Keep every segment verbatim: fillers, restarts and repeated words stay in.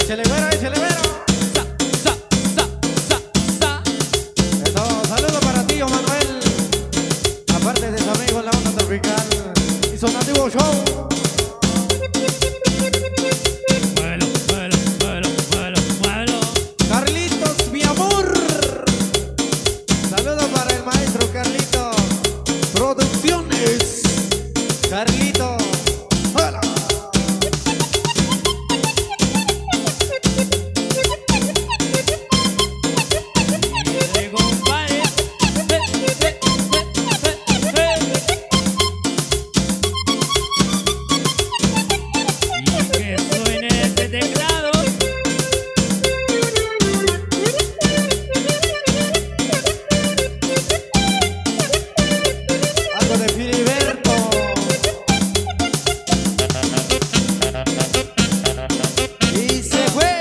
Échale güero, échale güero. Sa, sa, sa, sa, sa. Eso, saludo para ti, Manuel. Aparte de su amigo la onda tropical y su nativo show. Muelo, muelo, muelo, muelo, muelo. Carlitos, mi amor. Saludo para el maestro Carlitos. Producciones. Carlitos. ¡Hola! Viene, compadre. Eh, eh, eh, eh, eh. Y que suene este teclado. Algo de Filiberto. Y se fue.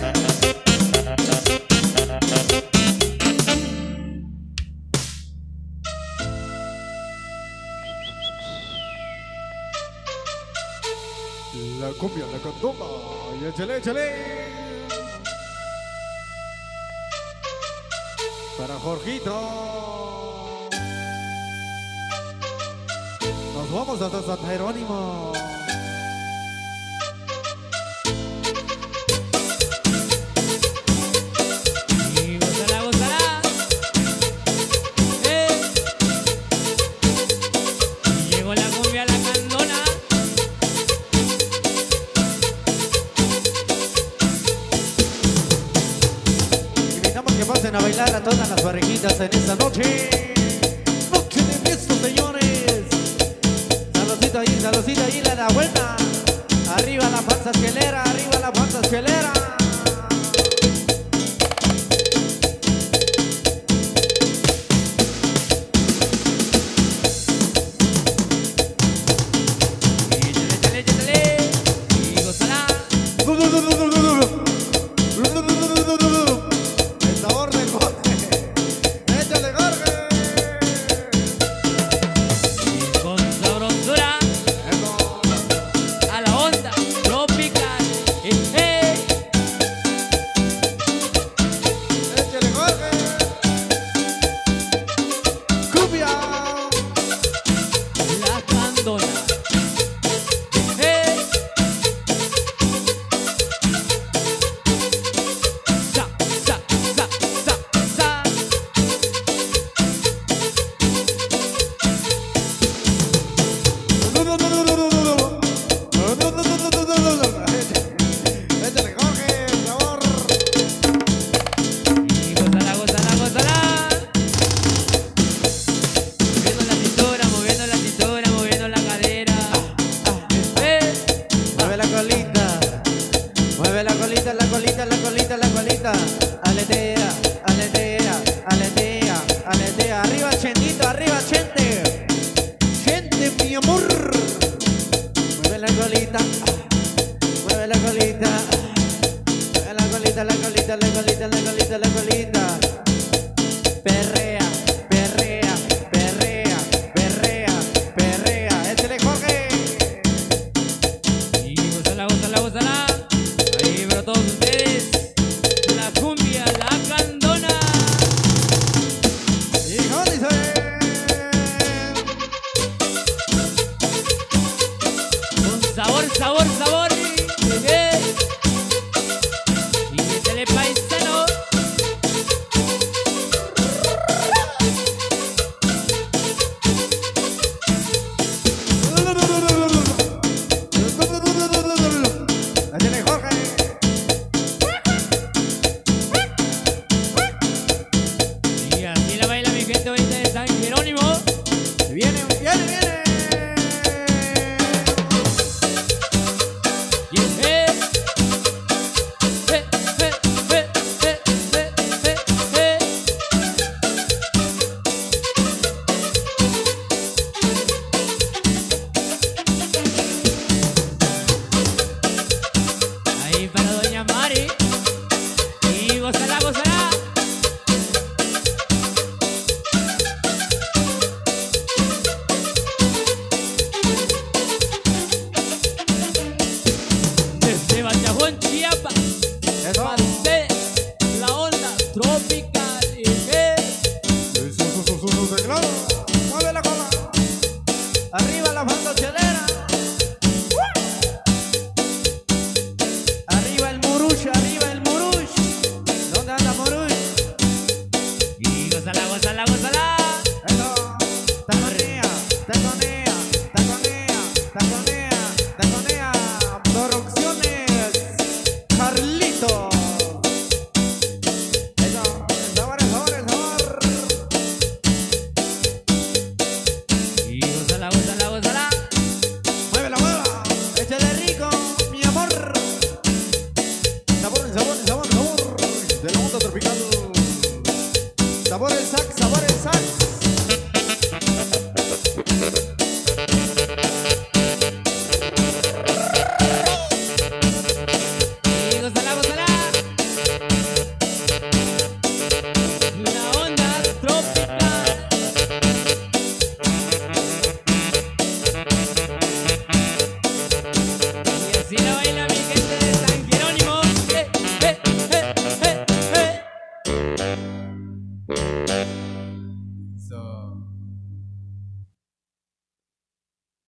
La cumbia, la candomba. Y échale, échale. Para Jorgito. Nos vamos hasta San Jerónimo. Y gózala, gózala. Eh. Y llegó la cumbia, la candona. Invitamos que pasen a bailar a todas las parejitas en esta noche. Noche de fiesta, señores. Saludcito ahí, saludcito ahí, le da vuelta. Arriba la panza esquelera, arriba la panza esquelera. Y échale, échale, échale. Y gózala. El sabor del bote. Échale, Jorge. Y con sabrosura Eso. a la onda tropical. Eh, eh. Échale, Jorge. Cumbia. La candona. Eh. Sa, sa, sa, sa, sa. Échale, Jorge, por favor. Y gózala, gózala, gózala. Moviendo la cintura, moviendo la cintura, moviendo la cadera. Eh. Mueve la colita, mueve la colita, la colita, la colita, la colita. Aletea, aletea, aletea, aletea. Arriba, Chendito, arriba, Chente. Chente, mi amor. Mueve la colita, mueve la colita. Mueve la colita, la colita, la colita, la colita, la colita. Perre.